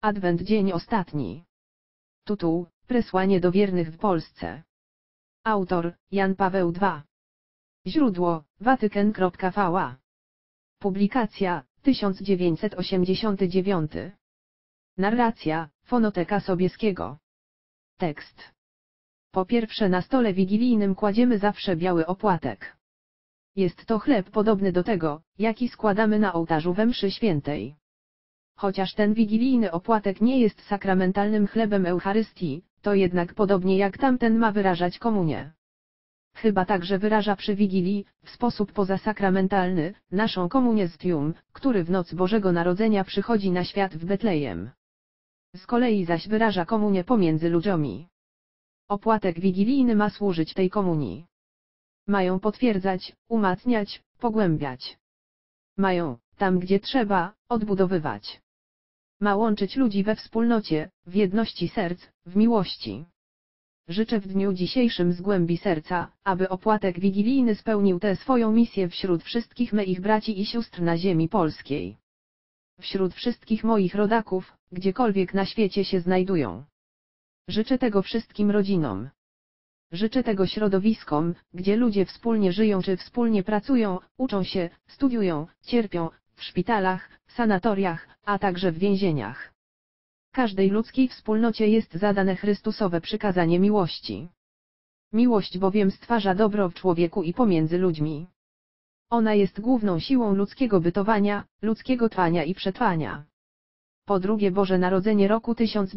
Adwent dzień ostatni. Tytuł: Przesłanie do wiernych w Polsce. Autor: Jan Paweł II. Źródło: Watykan.va. Publikacja: 1989. Narracja: Fonoteka Sobieskiego. Tekst. Po pierwsze, na stole wigilijnym kładziemy zawsze biały opłatek. Jest to chleb podobny do tego, jaki składamy na ołtarzu we mszy świętej. Chociaż ten wigilijny opłatek nie jest sakramentalnym chlebem Eucharystii, to jednak podobnie jak tamten ma wyrażać komunię. Chyba także wyraża przy Wigilii, w sposób pozasakramentalny, naszą komunię z Tium, który w noc Bożego Narodzenia przychodzi na świat w Betlejem. Z kolei zaś wyraża komunię pomiędzy ludźmi. Opłatek wigilijny ma służyć tej komunii. Mają potwierdzać, umacniać, pogłębiać. Mają, tam gdzie trzeba, odbudowywać. Ma łączyć ludzi we wspólnocie, w jedności serc, w miłości. Życzę w dniu dzisiejszym z głębi serca, aby opłatek wigilijny spełnił tę swoją misję wśród wszystkich moich braci i sióstr na ziemi polskiej. Wśród wszystkich moich rodaków, gdziekolwiek na świecie się znajdują. Życzę tego wszystkim rodzinom. Życzę tego środowiskom, gdzie ludzie wspólnie żyją czy wspólnie pracują, uczą się, studiują, cierpią, w szpitalach, sanatoriach, a także w więzieniach. Każdej ludzkiej wspólnocie jest zadane Chrystusowe przykazanie miłości. Miłość bowiem stwarza dobro w człowieku i pomiędzy ludźmi. Ona jest główną siłą ludzkiego bytowania, ludzkiego trwania i przetrwania. Po drugie, Boże Narodzenie roku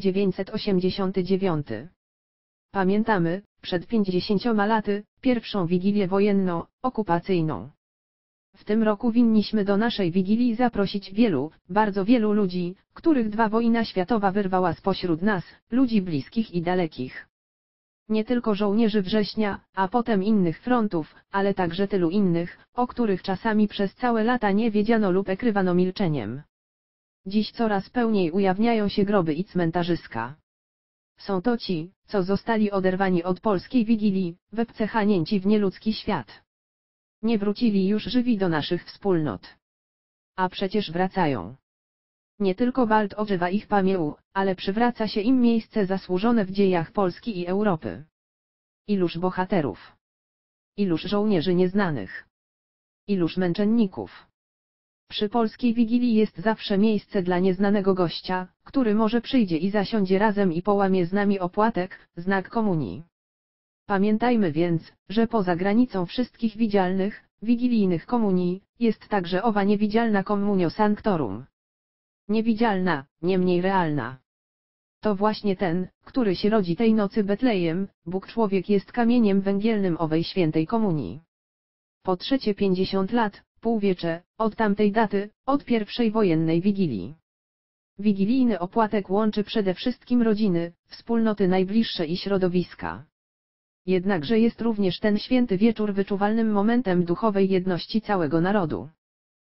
1989. Pamiętamy, przed 50 laty, pierwszą Wigilię wojenną, okupacyjną. W tym roku winniśmy do naszej Wigilii zaprosić wielu, bardzo wielu ludzi, których wojna światowa wyrwała spośród nas, ludzi bliskich i dalekich. Nie tylko żołnierzy września, a potem innych frontów, ale także tylu innych, o których czasami przez całe lata nie wiedziano lub ekrywano milczeniem. Dziś coraz pełniej ujawniają się groby i cmentarzyska. Są to ci, co zostali oderwani od polskiej Wigilii, wepchnięci w nieludzki świat. Nie wrócili już żywi do naszych wspólnot. A przecież wracają. Nie tylko bald ożywa ich pamięć, ale przywraca się im miejsce zasłużone w dziejach Polski i Europy. Iluż bohaterów. Iluż żołnierzy nieznanych. Iluż męczenników. Przy polskiej Wigilii jest zawsze miejsce dla nieznanego gościa, który może przyjdzie i zasiądzie razem i połamie z nami opłatek, znak komunii. Pamiętajmy więc, że poza granicą wszystkich widzialnych, wigilijnych komunii, jest także owa niewidzialna communio sanctorum. Niewidzialna, niemniej realna. To właśnie ten, który się rodzi tej nocy Betlejem, Bóg człowiek jest kamieniem węgielnym owej świętej komunii. Po trzecie 50 lat, półwiecze, od tamtej daty, od pierwszej wojennej Wigilii. Wigilijny opłatek łączy przede wszystkim rodziny, wspólnoty najbliższe i środowiska. Jednakże jest również ten święty wieczór wyczuwalnym momentem duchowej jedności całego narodu.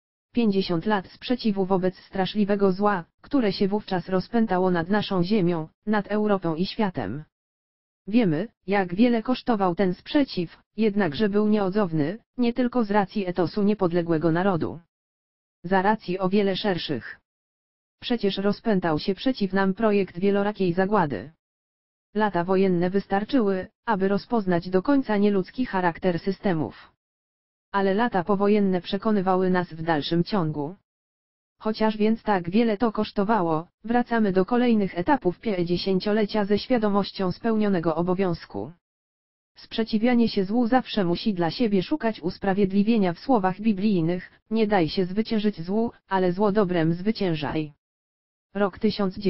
50 lat sprzeciwu wobec straszliwego zła, które się wówczas rozpętało nad naszą ziemią, nad Europą i światem. Wiemy, jak wiele kosztował ten sprzeciw, jednakże był nieodzowny, nie tylko z racji etosu niepodległego narodu. Za racji o wiele szerszych. Przecież rozpętał się przeciw nam projekt wielorakiej zagłady. Lata wojenne wystarczyły, aby rozpoznać do końca nieludzki charakter systemów. Ale lata powojenne przekonywały nas w dalszym ciągu. Chociaż więc tak wiele to kosztowało, wracamy do kolejnych etapów 50-lecia ze świadomością spełnionego obowiązku. Sprzeciwianie się złu zawsze musi dla siebie szukać usprawiedliwienia w słowach biblijnych: nie daj się zwyciężyć złu, ale zło dobrem zwyciężaj. Rok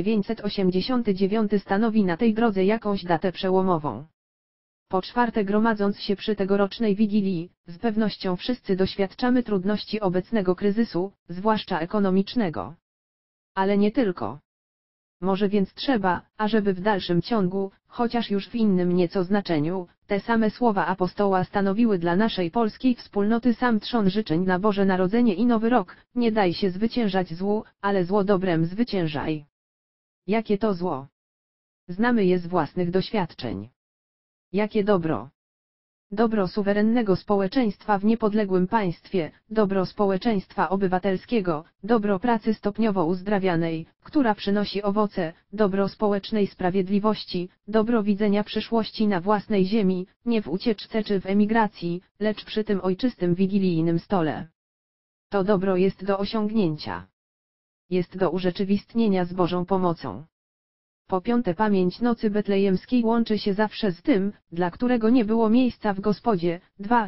1989 stanowi na tej drodze jakąś datę przełomową. Po czwarte, gromadząc się przy tegorocznej Wigilii, z pewnością wszyscy doświadczamy trudności obecnego kryzysu, zwłaszcza ekonomicznego. Ale nie tylko. Może więc trzeba, ażeby w dalszym ciągu, chociaż już w innym nieco znaczeniu, te same słowa apostoła stanowiły dla naszej polskiej wspólnoty sam trzon życzeń na Boże Narodzenie i Nowy Rok: nie daj się zwyciężać złu, ale zło dobrem zwyciężaj. Jakie to zło? Znamy je z własnych doświadczeń. Jakie dobro? Dobro suwerennego społeczeństwa w niepodległym państwie, dobro społeczeństwa obywatelskiego, dobro pracy stopniowo uzdrawianej, która przynosi owoce, dobro społecznej sprawiedliwości, dobro widzenia przyszłości na własnej ziemi, nie w ucieczce czy w emigracji, lecz przy tym ojczystym wigilijnym stole. To dobro jest do osiągnięcia. Jest do urzeczywistnienia z Bożą pomocą. Po piąte, pamięć nocy betlejemskiej łączy się zawsze z tym, dla którego nie było miejsca w Gospodzie.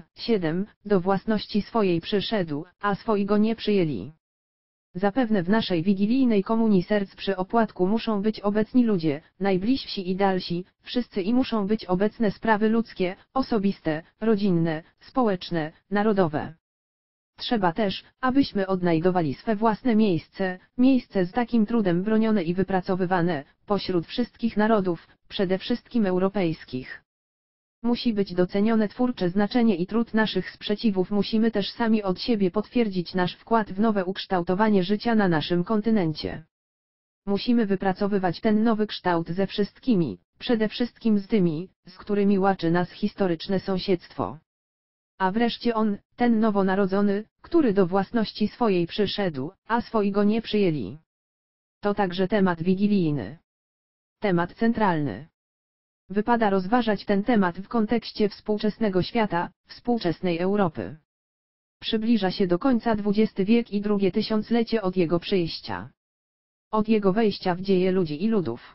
2:7 Do własności swojej przyszedł, a swoi go nie przyjęli. Zapewne w naszej wigilijnej komunii serc przy opłatku muszą być obecni ludzie, najbliżsi i dalsi, wszyscy, i muszą być obecne sprawy ludzkie, osobiste, rodzinne, społeczne, narodowe. Trzeba też, abyśmy odnajdowali swe własne miejsce z takim trudem bronione i wypracowywane, pośród wszystkich narodów, przede wszystkim europejskich. Musi być docenione twórcze znaczenie i trud naszych sprzeciwów. Musimy też sami od siebie potwierdzić nasz wkład w nowe ukształtowanie życia na naszym kontynencie. Musimy wypracowywać ten nowy kształt ze wszystkimi, przede wszystkim z tymi, z którymi łaczy nas historyczne sąsiedztwo. A wreszcie on, ten nowonarodzony, który do własności swojej przyszedł, a swoi go nie przyjęli. To także temat wigilijny. Temat centralny. Wypada rozważać ten temat w kontekście współczesnego świata, współczesnej Europy. Przybliża się do końca XX wiek i drugie tysiąclecie od jego przyjścia. Od jego wejścia w dzieje ludzi i ludów.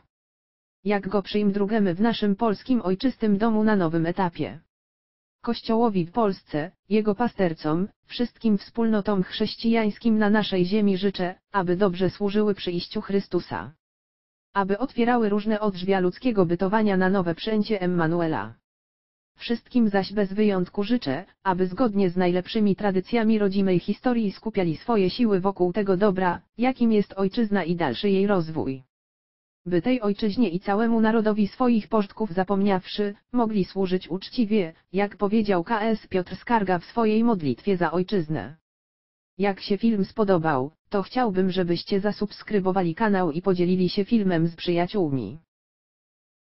Jak go przyjmujemy w naszym polskim ojczystym domu na nowym etapie. Kościołowi w Polsce, jego pastercom, wszystkim wspólnotom chrześcijańskim na naszej ziemi życzę, aby dobrze służyły przyjściu Chrystusa. Aby otwierały różne odrzwia ludzkiego bytowania na nowe przyjęcie Emmanuela. Wszystkim zaś bez wyjątku życzę, aby zgodnie z najlepszymi tradycjami rodzimej historii skupiali swoje siły wokół tego dobra, jakim jest ojczyzna i dalszy jej rozwój. By tej ojczyźnie i całemu narodowi swoich pożytków zapomniawszy, mogli służyć uczciwie, jak powiedział ks Piotr Skarga w swojej modlitwie za ojczyznę. Jak się film spodobał, to chciałbym, żebyście zasubskrybowali kanał i podzielili się filmem z przyjaciółmi.